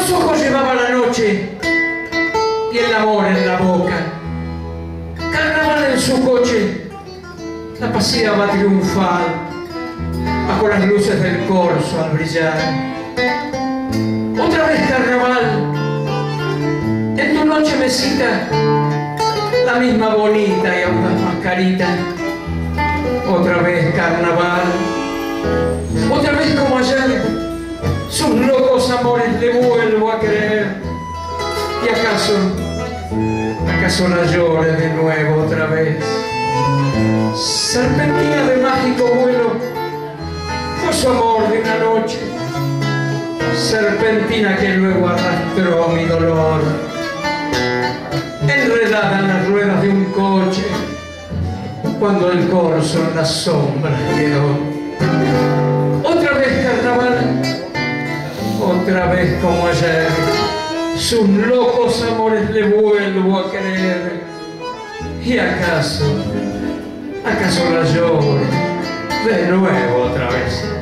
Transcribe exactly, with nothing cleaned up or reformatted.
los ojos llevaba la noche y el amor en la boca. Carnaval en su coche la paseaba triunfal bajo las luces del corso al brillar. Otra vez carnaval, en tu noche mesita, la misma bonita y audaz mascarita. Otra vez carnaval, otra vez como ayer, sus locos amores le vuelvo a creer. Y acaso, acaso la llore de nuevo otra vez. Serpentina de mágico vuelo fue su amor de una noche, serpentina que luego arrastró mi dolor, enredada en las ruedas de un coche, cuando el corso en las sombras quedó. Otra vez carnaval, otra vez como ayer, sus locos amores le vuelvo a creer. Y acaso, acaso la llore de nuevo otra vez.